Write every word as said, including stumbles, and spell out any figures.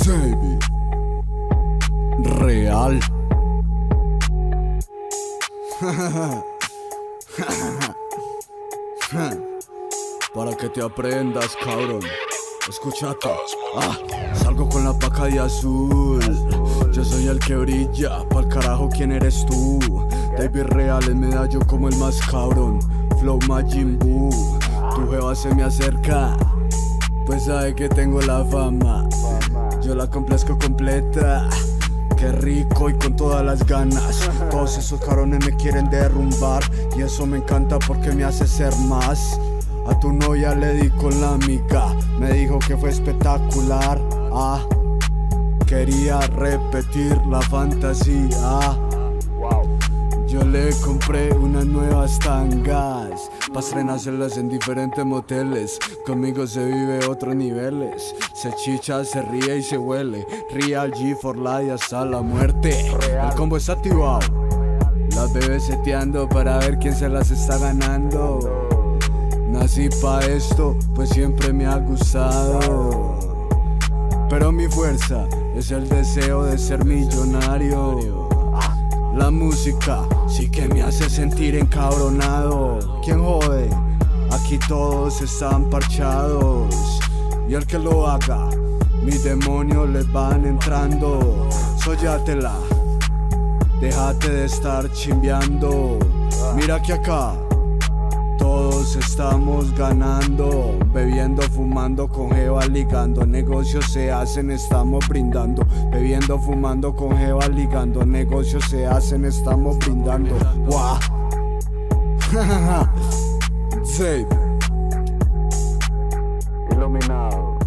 David Real. Para que te aprendas, cabrón. Escúchate. Ah, salgo con la paca de azul. Yo soy el que brilla. Pa'l carajo, ¿quién eres tú? David Real, el medallo como el más cabrón. Flow Majin Buu. Tu jeva se me acerca, pues sabe que tengo la fama. Yo la complazco completa. Qué rico y con todas las ganas. Todos esos cabrones me quieren derrumbar, y eso me encanta porque me hace ser más. A tu novia le di con la mica, me dijo que fue espectacular. Ah, quería repetir la fantasía. Yo le compré unas nuevas tangas pa' estrenárselas en diferentes moteles. Conmigo se vive otros niveles. Se chicha, se ríe y se huele. Real G for life hasta la muerte. El combo está activado. Las bebés seteando para ver quién se las está ganando. Nací pa' esto, pues siempre me ha gustado. Pero mi fuerza es el deseo de ser millonario. La música sí que me hace sentir encabronado. ¿Quién jode? Aquí todos están parchados, y el que lo haga, mis demonios les van entrando. Sóyatela, déjate de estar chimbeando. Mira que acá todos estamos ganando, bebiendo, fumando, con jeva ligando. Negocios se hacen, estamos brindando. Bebiendo, fumando, con jeva ligando. Negocios se hacen, estamos brindando. Wow. David Iluminado.